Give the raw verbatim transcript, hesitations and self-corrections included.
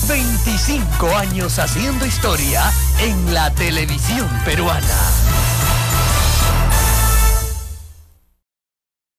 veinticinco años haciendo historia en la televisión peruana.